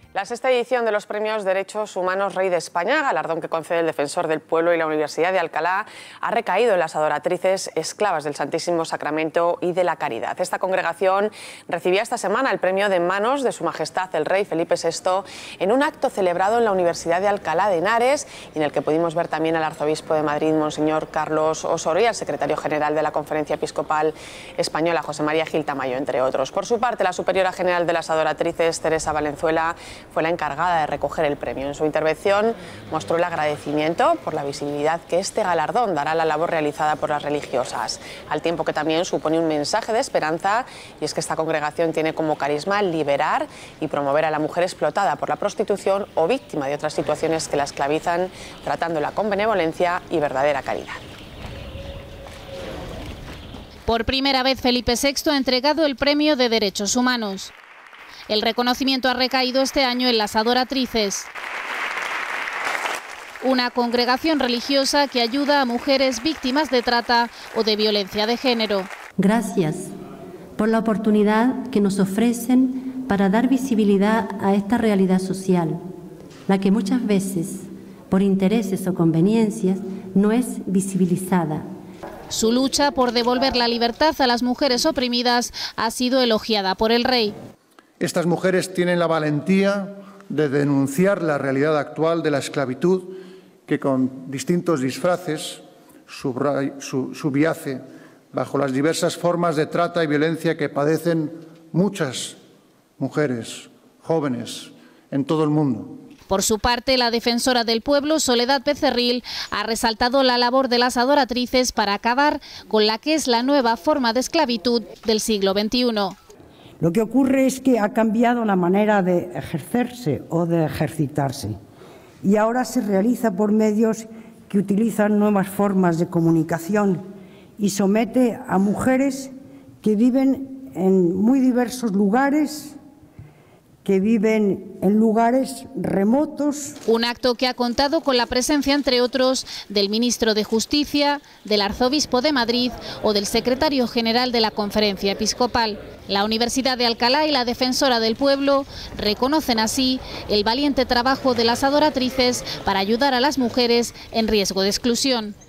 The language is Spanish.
La sexta edición de los Premios Derechos Humanos Rey de España, galardón que concede el Defensor del Pueblo y la Universidad de Alcalá, ha recaído en las adoratrices esclavas del Santísimo Sacramento y de la Caridad. Esta congregación recibía esta semana el premio de manos de Su Majestad el Rey Felipe VI en un acto celebrado en la Universidad de Alcalá de Henares, y en el que pudimos ver también al arzobispo de Madrid, Monseñor Carlos Osoro, y al secretario general de la Conferencia Episcopal Española, José María Gil Tamayo, entre otros. Por su parte, la superiora general de las adoratrices, Teresa Valenzuela, fue la encargada de recoger el premio. En su intervención mostró el agradecimiento por la visibilidad que este galardón dará a la labor realizada por las religiosas, al tiempo que también supone un mensaje de esperanza, y es que esta congregación tiene como carisma liberar y promover a la mujer explotada por la prostitución o víctima de otras situaciones que la esclavizan, tratándola con benevolencia y verdadera caridad. Por primera vez, Felipe VI ha entregado el Premio de Derechos Humanos. El reconocimiento ha recaído este año en las adoratrices, una congregación religiosa que ayuda a mujeres víctimas de trata o de violencia de género. Gracias por la oportunidad que nos ofrecen para dar visibilidad a esta realidad social, la que muchas veces, por intereses o conveniencias, no es visibilizada. Su lucha por devolver la libertad a las mujeres oprimidas ha sido elogiada por el rey. Estas mujeres tienen la valentía de denunciar la realidad actual de la esclavitud, que con distintos disfraces subyace bajo las diversas formas de trata y violencia que padecen muchas mujeres jóvenes en todo el mundo. Por su parte, la defensora del pueblo, Soledad Becerril, ha resaltado la labor de las adoratrices para acabar con la que es la nueva forma de esclavitud del siglo XXI. Lo que ocurre es que ha cambiado la manera de ejercerse o de ejercitarse, y ahora se realiza por medios que utilizan nuevas formas de comunicación y somete a mujeres que viven en muy diversos lugares, que viven en lugares remotos. Un acto que ha contado con la presencia, entre otros, del ministro de Justicia, del arzobispo de Madrid o del secretario general de la Conferencia Episcopal. La Universidad de Alcalá y la Defensora del Pueblo reconocen así el valiente trabajo de las adoratrices para ayudar a las mujeres en riesgo de exclusión.